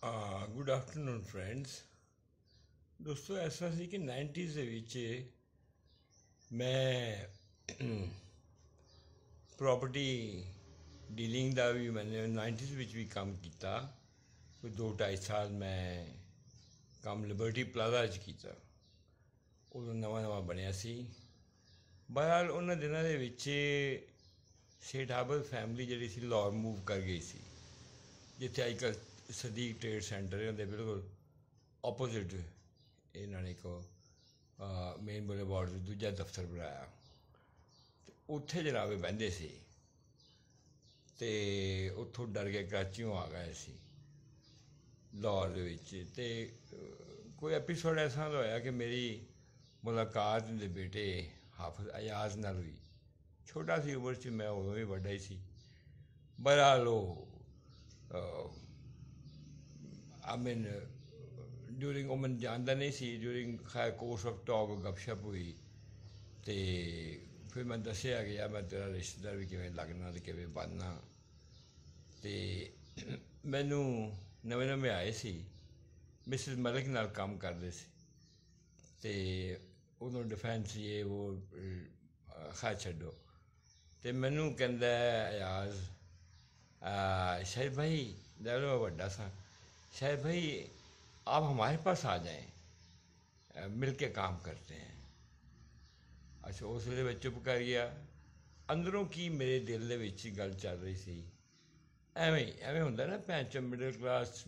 Good afternoon friends. ਦੋਸਤੋ, ਐਸਾ ਸੀ ਕਿ 90s ਦੇ ਵਿੱਚ ਮੈਂ ਪ੍ਰੋਪਰਟੀ ਡੀਲਿੰਗ ਦਾ ਵੀ ਮੈंने 90s ਵਿੱਚ ਵੀ ਕੰਮ ਕੀਤਾ। ਕੋਈ 2-2.5 ਸਾਲ ਮੈਂ ਕੰਮ ਲਿਬਰਟੀ ਪਲਾਜ਼ਾ 'ਚ ਕੀਤਾ। ਉਦੋਂ ਨਵਾਂ ਨਵਾਂ ਬਣਿਆ ਸੀ। ਬਹਰਹਾਲ ਉਹਨਾਂ ਦਿਨਾਂ ਦੇ ਵਿੱਚ ਸੇਠ ਆਬਦ ਫੈਮਿਲੀ ਜਿਹੜੀ ਸੀ ਲਾਹੌਰ ਮੂਵ ਕਰ ਗਈ ਸੀ, ਜਿੱਥੇ ਅੱਜ ਕੱਲ੍ਹ ਸਦੀਕ ਟ੍ਰੇਡ ਸੈਂਟਰ ਇਹਨਾਂ ਦੇ ਬਿਲਕੁਲ ਆਪੋਜ਼ਿਟ ਇਹਨਾਂ ਨੇ ਇੱਕ ਮੇਨ ਬੁਲੇਵਾਰਡ 'ਤੇ ਦੂਜਾ ਦਫ਼ਤਰ ਬਣਾਇਆ ਅਤੇ ਉੱਥੇ ਜਨਾਬੇ ਬਹਿੰਦੇ ਸੀ ਅਤੇ ਉੱਥੋਂ ਡਰ ਕੇ ਕਰਾਚੀਓਂ ਆ ਗਏ ਸੀ ਲਾਹੌਰ ਦੇ ਵਿੱਚ। ਅਤੇ ਕੋਈ ਐਪੀਸੋਡ ਐਸਾ ਦਾ ਹੋਇਆ ਕਿ ਮੇਰੀ ਮੁਲਾਕਾਤ ਦੇ ਬੇਟੇ ਹਾਫਿਜ਼ ਅਯਾਜ਼ ਨਾਲ ਹੋਈ। ਛੋਟਾ ਸੀ ਉਮਰ 'ਚ, ਮੈਂ ਉਦੋਂ ਵੀ ਵੱਡਾ ਹੀ ਸੀ। ਬਹਰਹਾਲ ਉਹ ਆਮਿਨ ਡਿਊਰਿੰਗ ਉਹ ਮੈਨੂੰ ਜਾਣਦਾ ਨਹੀਂ ਸੀ। ਡਿਊਰਿੰਗ ਖੈਰ ਕੋਰਸ ਆਫ ਟਾਕ ਗੱਪਸ਼ਪ ਹੋਈ ਅਤੇ ਫਿਰ ਮੈਂ ਦੱਸਿਆ ਕਿ ਯਾਰ ਮੈਂ ਤੇਰਾ ਰਿਸ਼ਤੇਦਾਰ ਵੀ ਕਿਵੇਂ ਲੱਗਣਾ ਅਤੇ ਕਿਵੇਂ ਬਣਨਾ। ਅਤੇ ਮੈਨੂੰ ਨਵੇਂ ਨਵੇਂ ਆਏ ਸੀ, ਮਿਸਿਸ ਮਲਿਕ ਨਾਲ ਕੰਮ ਕਰਦੇ ਸੀ ਅਤੇ ਉਦੋਂ ਡਿਫੈਂਸ ਇਹ ਉਹ ਖੈਰ ਛੱਡੋ। ਅਤੇ ਮੈਨੂੰ ਕਹਿੰਦਾ ਅਯਾਜ਼, शाहिद भाई, जब मैं बड़ा सा, शाहिद भाई आप हमारे पास आ जाएं, मिल के काम करते हैं। अच्छा, उस ਵੇਲੇ मैं चुप कर गया। ਅੰਦਰੋਂ ਕੀ ਮੇਰੇ ਦਿਲ ਦੇ ਵਿੱਚ ਗੱਲ ਚੱਲ ਰਹੀ ਸੀ, ਐਵੇਂ ਹੁੰਦਾ ਨਾ ਭੈਣ ਚੋ ਮਿਡਲ ਕਲਾਸ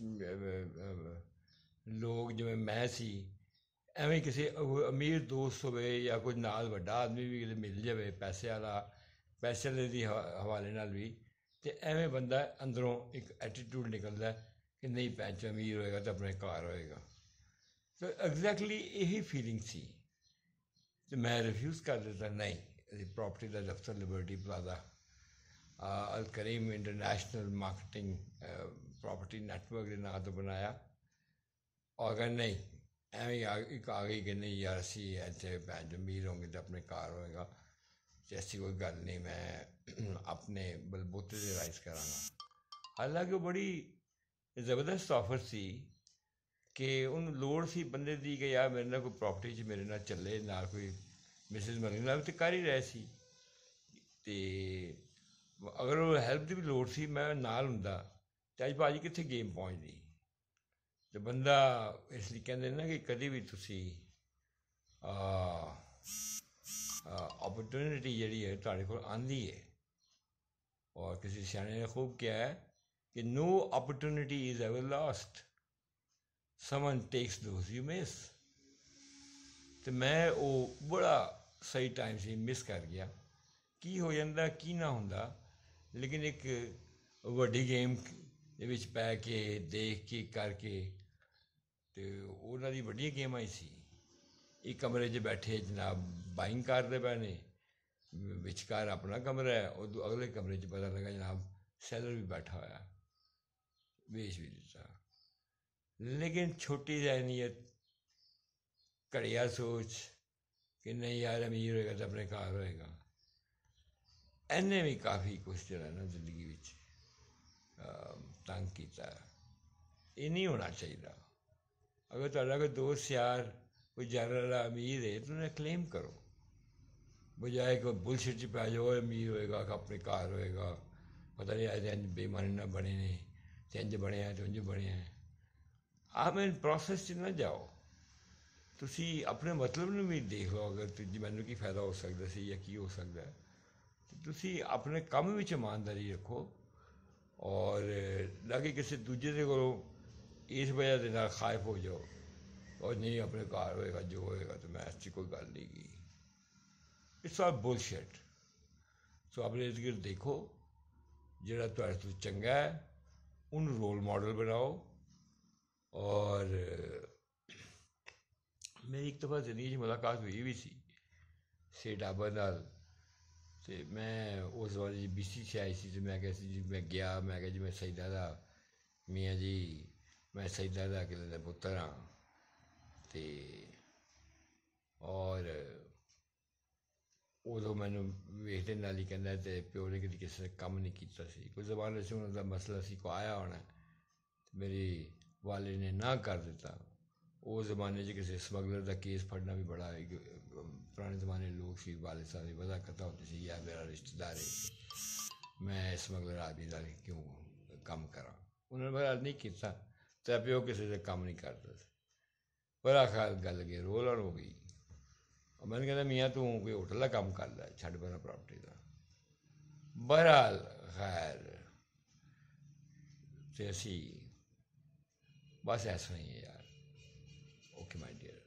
ਲੋਕ ਜਿਵੇਂ ਮੈਂ ਸੀ, ਐਵੇਂ ਕਿਸੇ ਅਮੀਰ ਦੋਸਤ ਹੋਵੇ ਜਾਂ ਕੋਈ ਨਾਲ ਵੱਡਾ ਆਦਮੀ ਵੀ ਕਿਤੇ ਮਿਲ ਜਾਵੇ ਪੈਸੇ ਵਾਲਾ, ਪੈਸੇ ਦੇ ਹਵਾਲੇ ਨਾਲ ਵੀ, ਅਤੇ ਐਵੇਂ ਬੰਦਾ ਅੰਦਰੋਂ ਇੱਕ ਐਟੀਟਿਊਡ ਨਿਕਲਦਾ ਕਿ ਨਹੀਂ ਭੈਣ ਚੋ ਅਮੀਰ ਹੋਏਗਾ ਤਾਂ ਆਪਣੇ ਘਰ ਹੋਏਗਾ। ਤਾਂ ਐਗਜ਼ੈਕਟਲੀ ਇਹੀ ਫੀਲਿੰਗ ਸੀ ਅਤੇ ਮੈਂ ਰਿਫਿਊਜ਼ ਕਰ ਦਿੱਤਾ। ਨਹੀਂ, ਪ੍ਰੋਪਰਟੀ ਦਾ ਦਫ਼ਤਰ liberty plaza Al Karim international marketing property network ਦੇ ਨਾਂ ਤੋਂ ਬਣਾਇਆ। ਔਰ ਅਗਰ ਨਹੀਂ ਐਵੇਂ ਇੱਕ ਆ ਗਈ ਕਿ ਨਹੀਂ ਯਾਰ ਅਸੀਂ ਇੱਥੇ ਭੈਣ ਚੋ ਅਮੀਰ ਹੋਵਾਂਗੇ ਤਾਂ ਆਪਣੇ ਘਰ ਹੋਏਗਾ, ਅਤੇ ਐਸੀ ਕੋਈ ਗੱਲ ਨਹੀਂ, ਮੈਂ ਆਪਣੇ ਬਲਬੂਤੇ 'ਤੇ ਰਾਈਜ਼ ਕਰਾਂਗਾ। ਹਾਲਾਂਕਿ ਉਹ ਬੜੀ ਜ਼ਬਰਦਸਤ ਆਫਰ ਸੀ ਕਿ ਉਹਨੂੰ ਲੋੜ ਸੀ ਬੰਦੇ ਦੀ ਕਿ ਯਾਰ ਮੇਰੇ ਨਾਲ ਕੋਈ ਪ੍ਰੋਪਰਟੀ 'ਚ ਮੇਰੇ ਨਾਲ ਚੱਲੇ, ਨਾਲ ਕੋਈ ਮਿਸਿਸ ਮਲਿਕ ਨਾਲ ਤਾਂ ਕਰ ਹੀ ਰਹੇ ਸੀ, ਅਤੇ ਅਗਰ ਉਹ ਹੈਲਪ ਦੀ ਵੀ ਲੋੜ ਸੀ ਮੈਂ ਨਾਲ ਹੁੰਦਾ ਅਤੇ ਅੱਜ ਭਾਅ ਜੀ ਕਿੱਥੇ ਗੇਮ ਪਹੁੰਚਦੀ। ਅਤੇ ਬੰਦਾ ਇਸ ਲਈ ਕਹਿੰਦੇ ਨਾ ਕਿ ਕਦੇ ਵੀ ਤੁਸੀਂ ਓਪਰਚੁਨਿਟੀ ਜਿਹੜੀ ਹੈ ਤੁਹਾਡੇ ਕੋਲ ਆਉਂਦੀ ਹੈ, ਔਰ ਕਿਸੇ ਸਿਆਣੇ ਨੇ ਖੂਬ ਕਿਹਾ ਹੈ ਕਿ no opportunity is ever lost, someone takes those you miss। ਅਤੇ ਮੈਂ ਉਹ ਬੜਾ ਸਹੀ ਟਾਈਮ ਸੀ, ਮਿਸ ਕਰ ਗਿਆ। ਕੀ ਹੋ ਜਾਂਦਾ ਕੀ ਨਾ ਹੁੰਦਾ, ਲੇਕਿਨ ਇੱਕ ਵੱਡੀ ਗੇਮ ਦੇ ਵਿੱਚ ਪੈ ਕੇ ਦੇਖ ਕੇ ਕਰਕੇ, ਅਤੇ ਉਹਨਾਂ ਦੀ ਵੱਡੀਆਂ ਗੇਮਾਂ ਹੀ ਸੀ। ਇੱਕ ਕਮਰੇ 'ਚ ਬੈਠੇ ਜਨਾਬ ਬਾਇੰਗ ਕਰਦੇ ਪਏ ਨੇ, ਵਿਚਕਾਰ ਆਪਣਾ ਕਮਰਾ ਹੈ, ਉਦੋਂ ਅਗਲੇ ਕਮਰੇ 'ਚ ਪਤਾ ਲੱਗਾ ਜਨਾਬ ਸੈਲਰ ਵੀ ਬੈਠਾ ਹੋਇਆ, ਵੇਚ ਵੀ ਦਿੱਤਾ। ਲੇਕਿਨ ਛੋਟੀ ਜਿਹੀ ਨੀਅਤ, ਘੜੀਆ ਸੋਚ ਕਿ ਨਹੀਂ ਯਾਰ ਅਮੀਰ ਹੋਏਗਾ ਤਾਂ ਆਪਣੇ ਘਰ ਹੋਏਗਾ, ਇਹਨੇ ਵੀ ਕਾਫੀ ਕੁਛ ਜਿਹੜਾ ਨਾ ਜ਼ਿੰਦਗੀ ਵਿੱਚ ਤੰਗ ਕੀਤਾ। ਇਹ ਨਹੀਂ ਹੋਣਾ ਚਾਹੀਦਾ। ਅਗਰ ਤੁਹਾਡਾ ਕੋਈ ਦੋਸਤ ਯਾਰ ਕੋਈ ਜ਼ਿਆਦਾ ਅਮੀਰ ਹੈ ਤਾਂ ਉਹਨੇ ਕਲੇਮ ਕਰੋ, ਬਜਾਏ ਕੋਈ ਬੁਲਸ਼ਿਟ 'ਚ ਪੈ ਜਾਓ ਅਮੀਰ ਹੋਏਗਾ ਕਿ ਆਪਣੇ ਘਰ ਹੋਏਗਾ, ਪਤਾ ਨਹੀਂ ਅੱਜ ਇੰਝ ਬੇਈਮਾਨੀ ਨਾਲ ਬਣੇ ਨੇ ਅਤੇ ਇੰਝ ਬਣਿਆ ਅਤੇ ਉਂਝ ਬਣਿਆ। ਆਹ ਪ੍ਰੋਸੈਸ 'ਚ ਨਾ ਜਾਓ, ਤੁਸੀਂ ਆਪਣੇ ਮਤਲਬ ਨੂੰ ਵੀ ਦੇਖ ਲਓ। ਅਗਰ ਮੈਨੂੰ ਕੀ ਫਾਇਦਾ ਹੋ ਸਕਦਾ ਸੀ ਜਾਂ ਕੀ ਹੋ ਸਕਦਾ, ਤੁਸੀਂ ਆਪਣੇ ਕੰਮ ਵਿੱਚ ਇਮਾਨਦਾਰੀ ਰੱਖੋ, ਔਰ ਨਾ ਕਿ ਕਿਸੇ ਦੂਜੇ ਦੇ ਕੋਲੋਂ ਇਸ ਵਜ੍ਹਾ ਦੇ ਨਾਲ ਖਾਇਫ ਹੋ ਜਾਓ ਔਰ ਨਹੀਂ ਆਪਣੇ ਘਰ ਹੋਏਗਾ ਜੋ ਹੋਏਗਾ ਤਾਂ ਮੈਂ ਐਸੀ ਕੋਈ ਗੱਲ ਨਹੀਂ ਗੀ। It's all bullshit. ਸੋ ਆਪਣੇ ਇਰਦ ਗਿਰਦ ਦੇਖੋ, ਜਿਹੜਾ ਤੁਹਾਡੇ ਤੋਂ ਚੰਗਾ ਹੈ ਉਹਨੂੰ ਰੋਲ ਮਾਡਲ ਬਣਾਓ। ਔਰ ਮੇਰੀ ਇੱਕ ਦਫਾ ਜ਼ਿੰਦਗੀ 'ਚ ਮੁਲਾਕਾਤ ਹੋਈ ਵੀ ਸੀ ਸੇਠ ਆਬਦ ਨਾਲ, ਅਤੇ ਮੈਂ ਉਸ ਵਾਰ ਜੀ BC 'ਚ ਆਈ ਸੀ ਅਤੇ ਮੈਂ ਕਿਹਾ ਸੀ ਜੀ, ਮੈਂ ਗਿਆ, ਮੈਂ ਕਿਹਾ ਜੀ ਮੈਂ ਸਈਦਾਦਾ ਮੀਆਂ ਜੀ, ਮੈਂ ਸਈਦਾਦਾ ਕਿਲੇ ਦਾ ਪੁੱਤਰ ਹਾਂ, ਅਤੇ ਔਰ ਉਦੋਂ ਮੈਨੂੰ ਵੇਖਦੇ ਨਾਲ ਹੀ ਕਹਿੰਦਾ ਅਤੇ ਪਿਓ ਨੇ ਕਦੀ ਕਿਸੇ ਨੇ ਕੰਮ ਨਹੀਂ ਕੀਤਾ ਸੀ। ਕੋਈ ਜ਼ਮਾਨੇ 'ਚ ਉਹਨਾਂ ਦਾ ਮਸਲਾ ਸੀ, ਕੋਈ ਆਇਆ ਹੋਣਾ, ਮੇਰੀ ਵਾਲੇ ਨੇ ਨਾ ਕਰ ਦਿੱਤਾ। ਉਸ ਜ਼ਮਾਨੇ 'ਚ ਕਿਸੇ ਸਮਗਲਰ ਦਾ ਕੇਸ ਫੜਨਾ ਵੀ ਬੜਾ ਪੁਰਾਣੇ ਜ਼ਮਾਨੇ ਲੋਕ ਸੀ, ਵਾਲਿਦ ਸਾਹਿਬ ਦੀ ਵਜ੍ਹਾ ਕਰਤਾ ਹੁੰਦੀ ਸੀ, ਯਾ ਮੇਰਾ ਰਿਸ਼ਤੇਦਾਰ ਹੈ, ਮੈਂ ਸਮਗਲਰ ਆਦਮੀ ਦਾ ਕਿਉਂ ਕੰਮ ਕਰਾਂ। ਉਹਨਾਂ ਨੇ ਬੜਾ ਨਹੀਂ ਕੀਤਾ, ਤਾਂ ਪਿਓ ਕਿਸੇ ਦੇ ਕੰਮ ਨਹੀਂ ਕਰਦਾ ਸੀ। ਬੜਾ ਖਿਆਲ ਗੱਲ ਗਈ, ਰੋਲ ਹੋ ਗਈ। ਮੈਨੂੰ ਕਹਿੰਦਾ ਮੀਆਂ ਤੂੰ ਕੋਈ ਹੋਟਲ ਦਾ ਕੰਮ ਕਰ ਲੈ, ਛੱਡ ਪਰਾਂ ਪ੍ਰਾਪਰਟੀ ਦਾ। ਬਹਰਹਾਲ ਖੈਰ ਤੇ ਅਸੀਂ ਬਸ ਐਸਾ ਹੀ ਹੈ ਯਾਰ। Okay my dear.